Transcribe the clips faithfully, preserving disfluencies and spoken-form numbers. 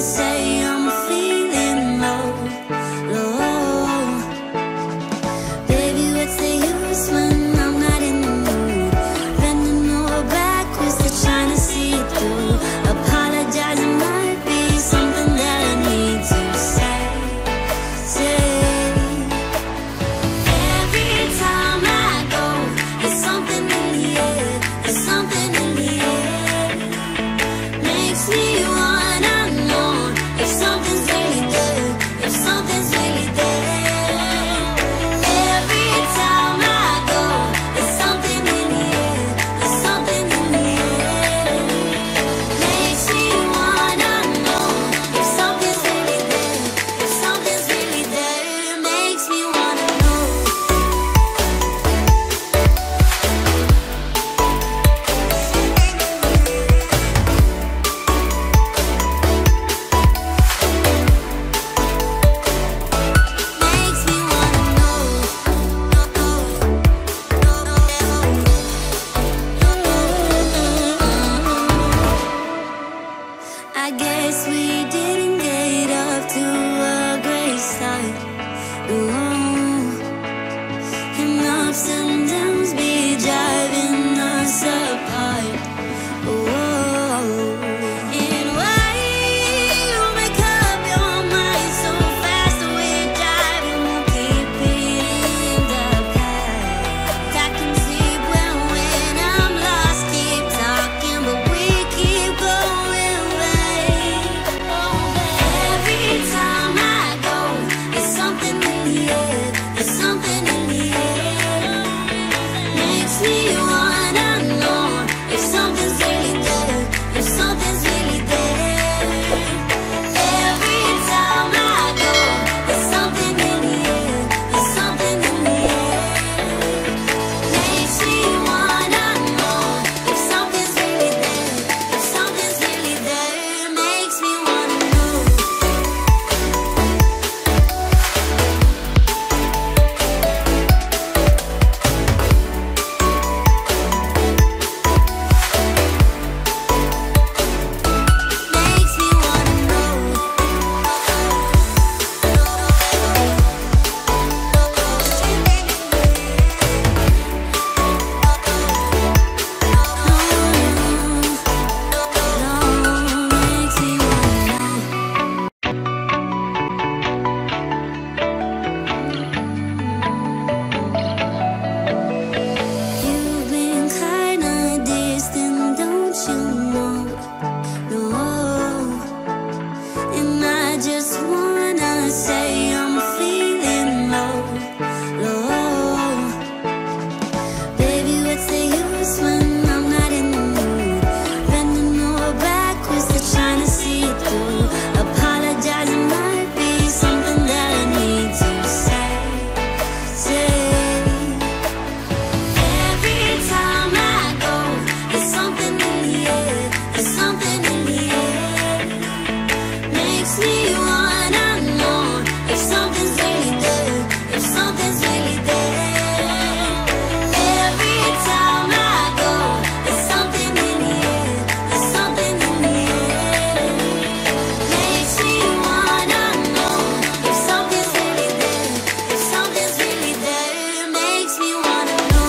say I'm feeling low, low. Baby, what's the use when I'm not in the mood? Bending over backwards to trying to see it through. Apologizing might be something that I need to say, say. Every time I go, there's something in the air, there's something in the air. Makes me wanna know if something's really there, if something's really there. Every time I go, there's something in the air, there's something in the air. Makes me wanna know if something's really there, if something's really there. Makes me wanna know. Makes me wanna know. I guess we didn't get off to a great start. Ooh. And ups and downs be driving us apart. Ooh. And why you make up your mind so fast? The way you're driving won't keep it in the past. I can see when when I'm lost, keep talking, but we keep going back. Every time I go, there's something in the air, there's something in the air. Makes me wanna know if something's really there, if something's really there. Every time I go, there's something in the air, there's something in the air. Makes me wanna know if something's really there, if something's really there. Makes me wanna know. Makes me wanna know. Makes me wanna know. You've been kinda distant, don't you know? No. And I just wanna say I'm feeling low, low. Baby, what's the use when I'm not in the mood? Bending over backwards to trying to see it through. Apologizing might be something that I need to say, say. Every time I go, there's something in the air, there's something in the air. Makes me wanna know if something's really there, if something's really there. Every time I go, there's something in the air, there's something in the air. Makes me wanna know if something's really there, if something's really there. Makes me wanna know.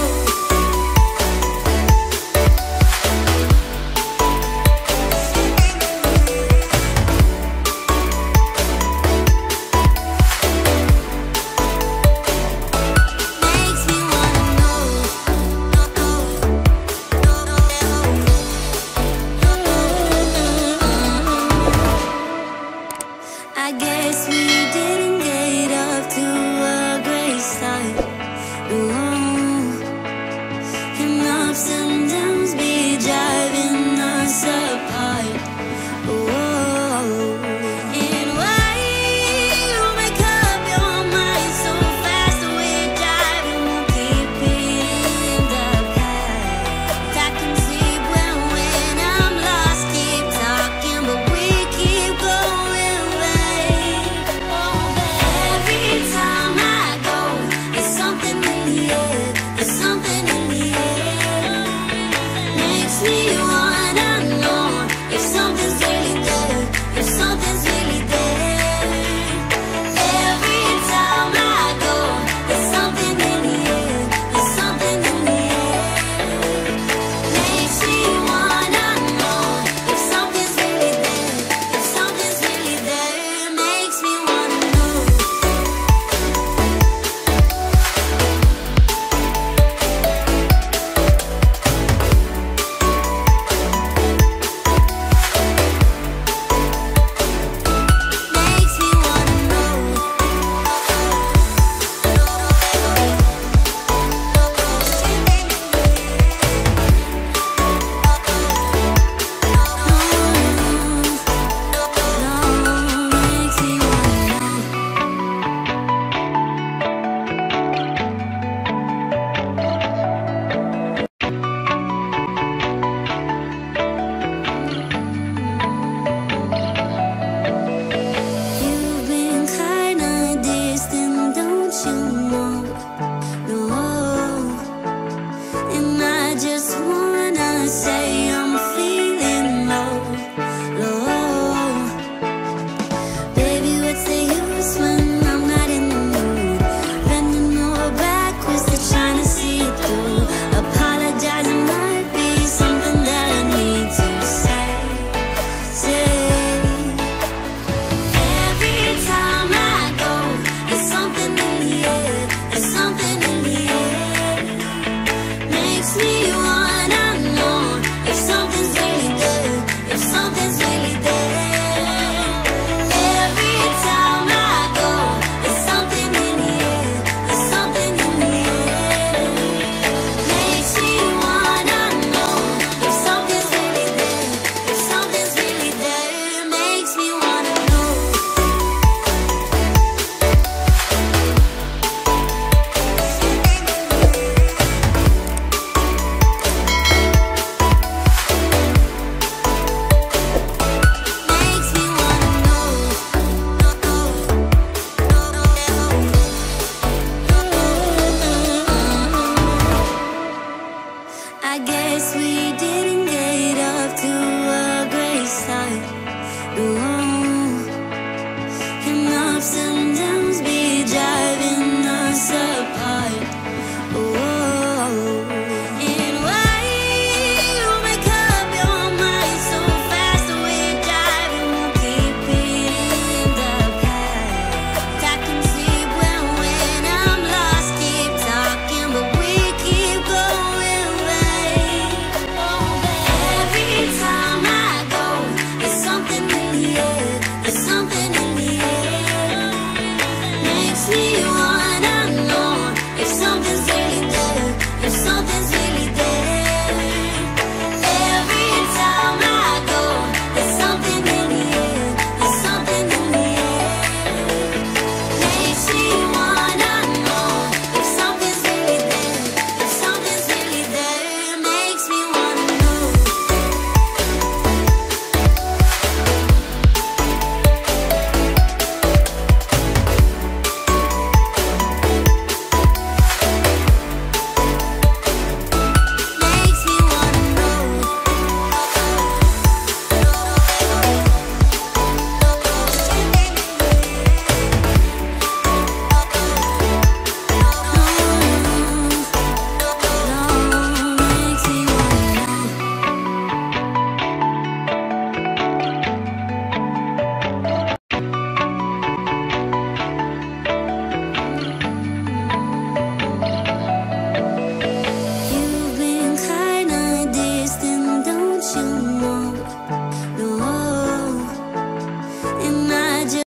Ooh.